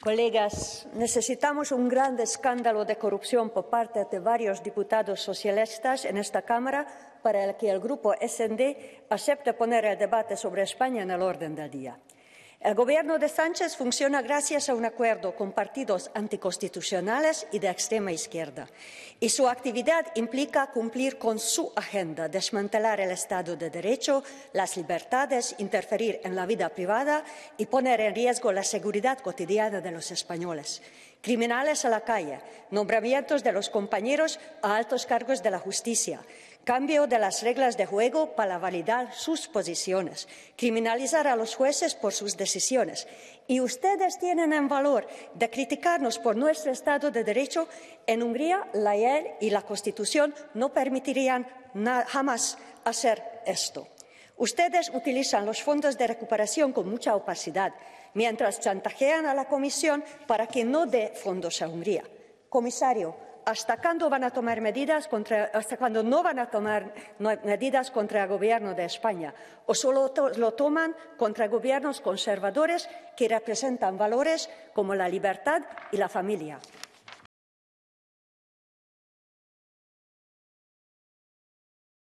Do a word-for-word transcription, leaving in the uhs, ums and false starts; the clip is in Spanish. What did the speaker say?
Colegas, necesitamos un gran escándalo de corrupción por parte de varios diputados socialistas en esta Cámara para que el Grupo S and D acepte poner el debate sobre España en el orden del día. El Gobierno de Sánchez funciona gracias a un acuerdo con partidos anticonstitucionales y de extrema izquierda, y su actividad implica cumplir con su agenda, desmantelar el Estado de Derecho, las libertades, interferir en la vida privada y poner en riesgo la seguridad cotidiana de los españoles. Criminales a la calle, nombramientos de los compañeros a altos cargos de la justicia, cambio de las reglas de juego para validar sus posiciones, criminalizar a los jueces por sus decisiones. Y ustedes tienen el valor de criticarnos por nuestro Estado de Derecho. En Hungría, la ley y la Constitución no permitirían jamás hacer esto. Ustedes utilizan los fondos de recuperación con mucha opacidad, mientras chantajean a la Comisión para que no dé fondos a Hungría. Comisario, ¿hasta cuándo van a tomar medidas contra, hasta cuándo no van a tomar medidas contra el Gobierno de España? ¿O solo to lo toman contra gobiernos conservadores que representan valores como la libertad y la familia?